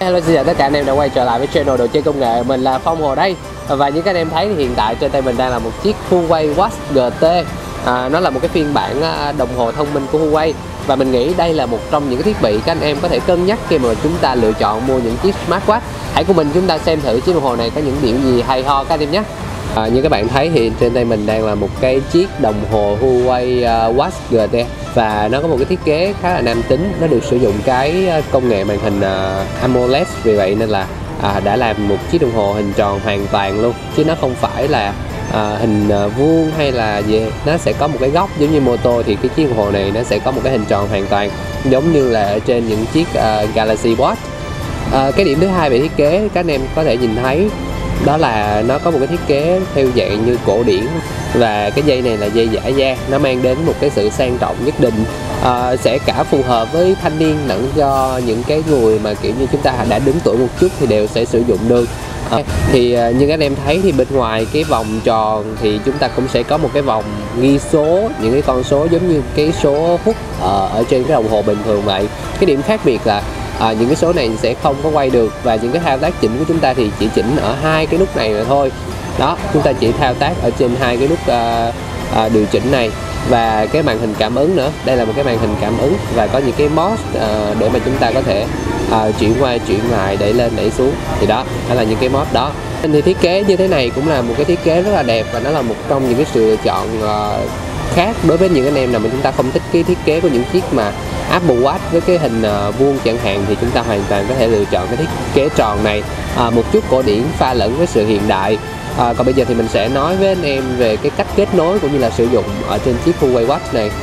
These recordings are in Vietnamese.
Hello, xin chào tất cả anh em đã quay trở lại với channel đồ chơi công nghệ. Mình là Phong Hồ đây. Và như các anh em thấy thì hiện tại trên tay mình đang là một chiếc Huawei Watch GT. Nó là một cái phiên bản đồng hồ thông minh của Huawei. Và mình nghĩ đây là một trong những cái thiết bị các anh em có thể cân nhắc khi mà chúng ta lựa chọn mua những chiếc smartwatch. Hãy cùng mình chúng ta xem thử chiếc đồng hồ này có những điểm gì hay ho các anh em nhé. Như các bạn thấy thì trên tay mình đang là một cái chiếc đồng hồ Huawei Watch GT. Và nó có một cái thiết kế khá là nam tính. Nó được sử dụng cái công nghệ màn hình AMOLED. Vì vậy nên là đã làm một chiếc đồng hồ hình tròn hoàn toàn luôn, chứ nó không phải là hình vuông hay là gì. Nó sẽ có một cái góc giống như mô tô, thì cái chiếc đồng hồ này nó sẽ có một cái hình tròn hoàn toàn giống như là ở trên những chiếc Galaxy Watch. Cái điểm thứ hai về thiết kế các anh em có thể nhìn thấy đó là nó có một cái thiết kế theo dạng như cổ điển, và cái dây này là dây giả da. Nó mang đến một cái sự sang trọng nhất định, sẽ cả phù hợp với thanh niên lẫn cho những cái người mà kiểu như chúng ta đã đứng tuổi một chút thì đều sẽ sử dụng được. Thì như các anh em thấy thì bên ngoài cái vòng tròn thì chúng ta cũng sẽ có một cái vòng ghi số, những cái con số giống như cái số hút ở trên cái đồng hồ bình thường vậy. Cái điểm khác biệt là những cái số này sẽ không có quay được, và những cái thao tác chỉnh của chúng ta thì chỉ chỉnh ở hai cái nút này mà thôi. Đó, chúng ta chỉ thao tác ở trên hai cái nút điều chỉnh này. Và cái màn hình cảm ứng nữa, đây là một cái màn hình cảm ứng và có những cái mode để mà chúng ta có thể chuyển qua chuyển lại, đẩy lên đẩy xuống. Thì đó là những cái mode đó. Thì thiết kế như thế này cũng là một cái thiết kế rất là đẹp, và nó là một trong những cái sự lựa chọn khác đối với những anh em nào mà chúng ta không thích cái thiết kế của những chiếc mà Apple Watch với cái hình vuông chẳng hạn, thì chúng ta hoàn toàn có thể lựa chọn cái thiết kế tròn này, một chút cổ điển pha lẫn với sự hiện đại. Còn bây giờ thì mình sẽ nói với anh em về cái cách kết nối cũng như là sử dụng ở trên chiếc Huawei Watch này.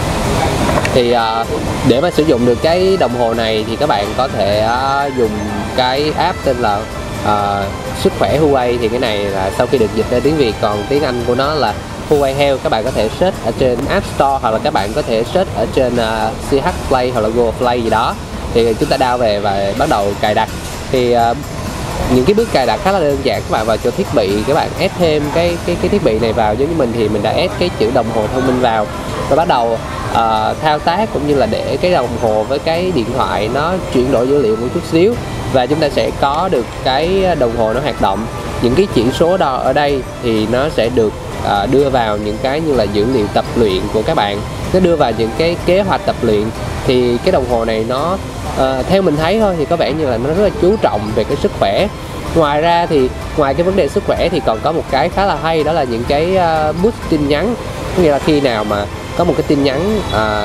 Thì để mà sử dụng được cái đồng hồ này thì các bạn có thể dùng cái app tên là Sức khỏe Huawei. Thì cái này là sau khi được dịch ra tiếng Việt, còn tiếng Anh của nó là Huawei Health. Các bạn có thể search ở trên App Store, hoặc là các bạn có thể search ở trên CH Play hoặc là Google Play gì đó. Thì chúng ta download về và bắt đầu cài đặt. Thì những cái bước cài đặt khá là đơn giản. Các bạn vào chỗ thiết bị, các bạn add thêm cái thiết bị này vào. Giống như mình thì mình đã add cái chữ đồng hồ thông minh vào, và bắt đầu thao tác cũng như là để cái đồng hồ với cái điện thoại nó chuyển đổi dữ liệu một chút xíu, và chúng ta sẽ có được cái đồng hồ nó hoạt động. Những cái chỉ số đo ở đây thì nó sẽ được đưa vào những cái như là dữ liệu tập luyện của các bạn, nó đưa vào những cái kế hoạch tập luyện. Thì cái đồng hồ này nó theo mình thấy thôi thì có vẻ như là nó rất là chú trọng về cái sức khỏe. Ngoài ra thì ngoài cái vấn đề sức khỏe thì còn có một cái khá là hay, đó là những cái push tin nhắn. Có nghĩa là khi nào mà có một cái tin nhắn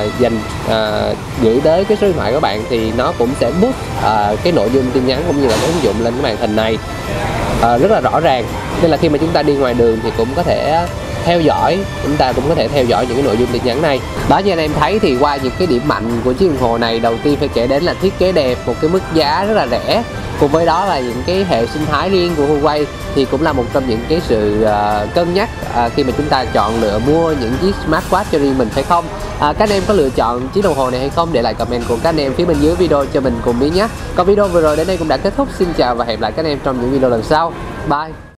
gửi tới cái số điện thoại của bạn thì nó cũng sẽ push cái nội dung tin nhắn cũng như là cái ứng dụng lên cái màn hình này rất là rõ ràng. Nên là khi mà chúng ta đi ngoài đường thì cũng có thể theo dõi, chúng ta cũng có thể theo dõi những cái nội dung tin nhắn này. Đó, như anh em thấy thì qua những cái điểm mạnh của chiếc đồng hồ này, đầu tiên phải kể đến là thiết kế đẹp, một cái mức giá rất là rẻ, cùng với đó là những cái hệ sinh thái riêng của Huawei thì cũng là một trong những cái sự cân nhắc khi mà chúng ta chọn lựa mua những chiếc smartwatch cho riêng mình, phải không? Các anh em có lựa chọn chiếc đồng hồ này hay không? Để lại comment của các anh em phía bên dưới video cho mình cùng biết nhé. Còn video vừa rồi đến đây cũng đã kết thúc. Xin chào và hẹn lại các anh em trong những video lần sau. Bye.